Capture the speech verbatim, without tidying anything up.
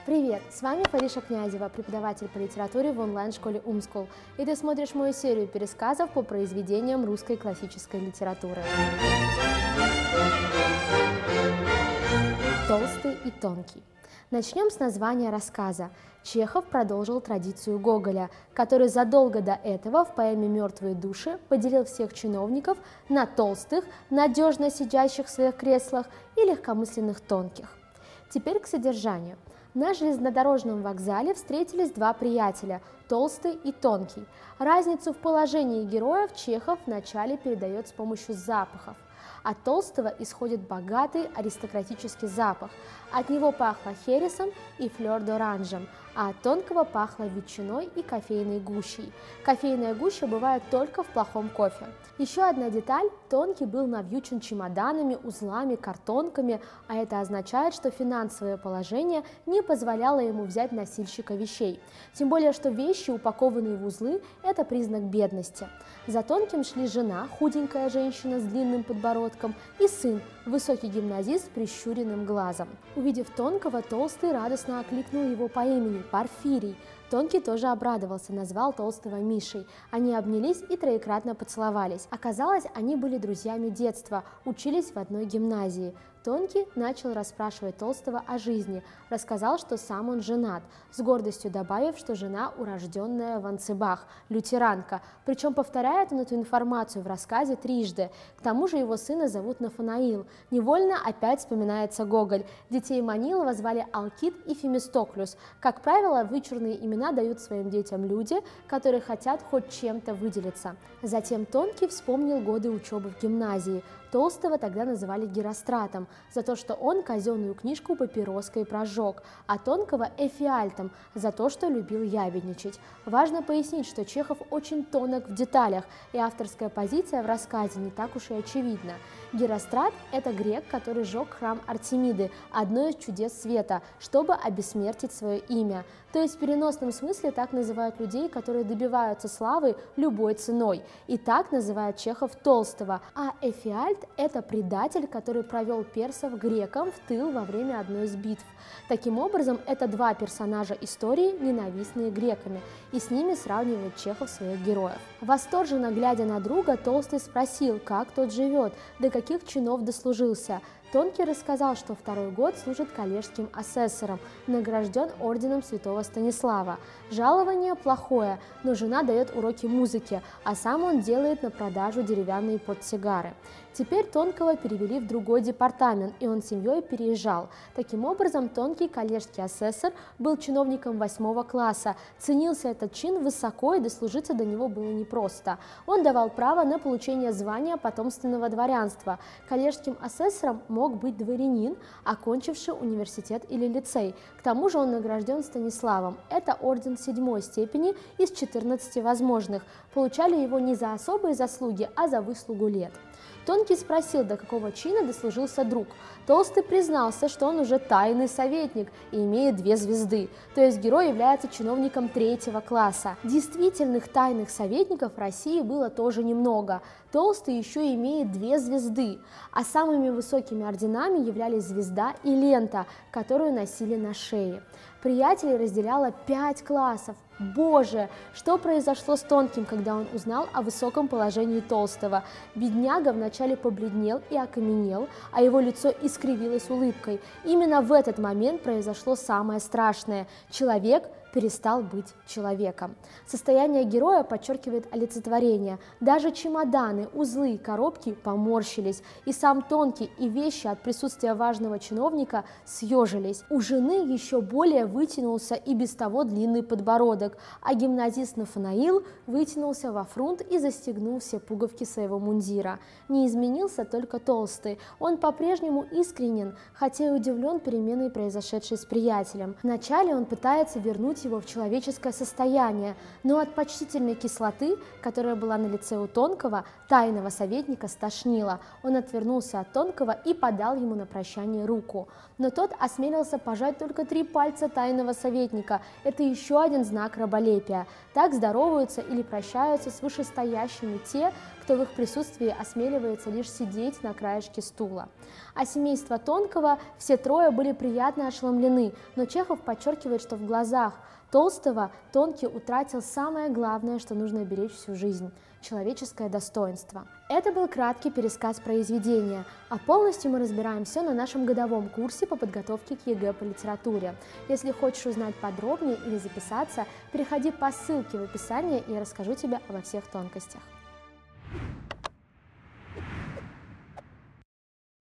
Привет! С вами Фариша Князева, преподаватель по литературе в онлайн-школе Умскул. И ты смотришь мою серию пересказов по произведениям русской классической литературы. Толстый и тонкий. Начнем с названия рассказа. Чехов продолжил традицию Гоголя, который задолго до этого в поэме «Мертвые души» поделил всех чиновников на толстых, надежно сидящих в своих креслах, и легкомысленных тонких. Теперь к содержанию. На железнодорожном вокзале встретились два приятеля – Толстый и Тонкий. Разницу в положении героев Чехов вначале передает с помощью запахов. От Толстого исходит богатый аристократический запах. От него пахло хересом и флёр-д'оранжем, а от Тонкого пахло ветчиной и кофейной гущей. Кофейная гуща бывает только в плохом кофе. Еще одна деталь – Тонкий был навьючен чемоданами, узлами, картонками, а это означает, что финансовое положение не позволяло ему взять носильщика вещей. Тем более, что вещи, упакованные в узлы – это признак бедности. За Тонким шли жена, худенькая женщина с длинным подбородком, и сын, высокий гимназист с прищуренным глазом. Увидев Тонкого, Толстый радостно окликнул его по имени – Порфирий. Тонкий тоже обрадовался, назвал Толстого Мишей. Они обнялись и троекратно поцеловались. Оказалось, они были друзьями детства, учились в одной гимназии. Тонкий начал расспрашивать Толстого о жизни, рассказал, что сам он женат, с гордостью добавив, что жена урожденная Ванцебах, лютеранка, причем повторяет он эту информацию в рассказе трижды. К тому же его сына зовут Нафанаил. Невольно опять вспоминается Гоголь. Детей Манилова звали Алкид и Фемистоклюс. Как правило, вычурные имена дают своим детям люди, которые хотят хоть чем-то выделиться. Затем Тонкий вспомнил годы учебы в гимназии. Толстого тогда называли Геростратом за то, что он казенную книжку папироской прожег, а Тонкого – Эфиальтом за то, что любил ябедничать. Важно пояснить, что Чехов очень тонок в деталях, и авторская позиция в рассказе не так уж и очевидна. Герострат – это грек, который сжег храм Артемиды, одно из чудес света, чтобы обессмертить свое имя. То есть в переносном смысле так называют людей, которые добиваются славы любой ценой. И так называет Чехов Толстого. А Эфиальт – это предатель, который провел персов грекам в тыл во время одной из битв. Таким образом, это два персонажа истории, ненавистные греками, и с ними сравнивает Чехов своих героев. Восторженно глядя на друга, Толстый спросил, как тот живет, до каких чинов дослужился. Тонкий рассказал, что второй год служит коллежским асессором, награжден орденом святого Станислава. Жалование плохое, но жена дает уроки музыки, а сам он делает на продажу деревянные портсигары. Теперь Тонкого перевели в другой департамент, и он с семьей переезжал. Таким образом, Тонкий коллежский асессор был чиновником восьмого класса. Ценился этот чин высоко, и дослужиться до него было непросто. Он давал право на получение звания потомственного дворянства. Коллежским асессором мог быть дворянин, окончивший университет или лицей. К тому же он награжден Станиславом. Это орден седьмой степени из четырнадцати возможных. Получали его не за особые заслуги, а за выслугу лет. Тонкий спросил, до какого чина дослужился друг. Толстый признался, что он уже тайный советник и имеет две звезды, то есть герой является чиновником третьего класса. Действительных тайных советников в России было тоже немного. Толстый еще имеет две звезды, а самыми высокими орденами являлись звезда и лента, которую носили на шее. Приятелей разделяло пять классов. Боже, что произошло с Тонким, когда он узнал о высоком положении Толстого? Бедняга вначале побледнел и окаменел, а его лицо искривилось улыбкой. Именно в этот момент произошло самое страшное. Человек перестал быть человеком. Состояние героя подчеркивает олицетворение. Даже чемоданы, узлы и коробки поморщились, и сам Тонкий, и вещи от присутствия важного чиновника съежились. У жены еще более вытянулся и без того длинный подбородок, а гимназист Нафанаил вытянулся во фрунт и застегнул все пуговки своего мундира. Не изменился только Толстый. Он по-прежнему искренен, хотя и удивлен переменой, произошедшей с приятелем. Вначале он пытается вернуть его в человеческое состояние, но от почтительной кислоты, которая была на лице у Тонкого, тайного советника стошнило. Он отвернулся от Тонкого и подал ему на прощание руку. Но тот осмелился пожать только три пальца тайного советника. Это еще один знак раболепия. Так здороваются или прощаются с вышестоящими те, кто в их присутствии осмеливается лишь сидеть на краешке стула. А семейство Тонкого все трое были приятно ошеломлены, но Чехов подчеркивает, что в глазах Толстого Тонкий утратил самое главное, что нужно беречь всю жизнь – человеческое достоинство. Это был краткий пересказ произведения, а полностью мы разбираем все на нашем годовом курсе по подготовке к ЕГЭ по литературе. Если хочешь узнать подробнее или записаться, переходи по ссылке в описании, и я расскажу тебе обо всех тонкостях.